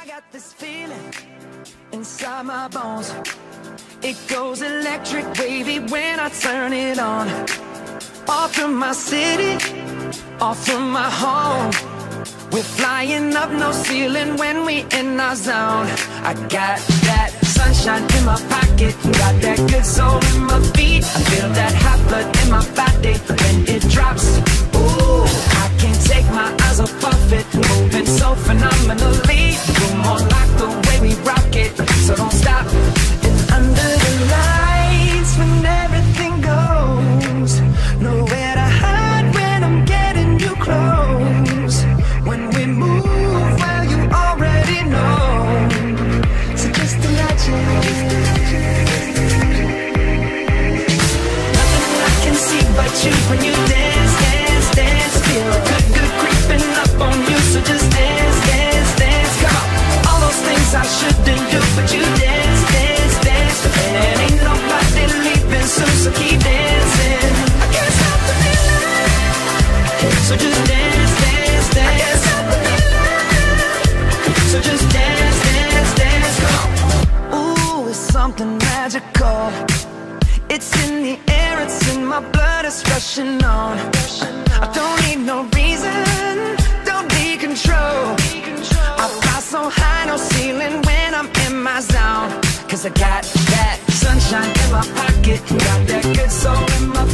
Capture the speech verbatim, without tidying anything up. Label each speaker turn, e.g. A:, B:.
A: I got this feeling inside my bones. It goes electric wavy when I turn it on. Off from my city, off from my home. We're flying up, no ceiling when we in our zone. I got that sunshine in my pocket, got that good soul in my feet. I feel that hot blood in my body when it drops. Ooh, I can't take my eyes off of it, moving so phenomenally. You're more like the way we rock it, so don't stop. And under the lights, when everything goes, nowhere to hide when I'm getting you close. When we move, well, you already know. So just imagine. Nothing I can see but you when you dance, dance, dance. Feel good, good creeping up on you. So just dance, dance, dance. Come on. All those things I shouldn't do, but you dance, dance, dance. And ain't nobody leaving soon, so keep dancing. I can't stop the feeling. So just dance, dance, dance. I can't stop the feeling. So just dance, dance, dance. Come on. Ooh, it's something magical. It's in the air, it's in my blood, it's rushing on. I don't need no reason, don't need control. I fly so high, no ceiling when I'm in my zone. Cause I got that sunshine in my pocket, got that good soul in my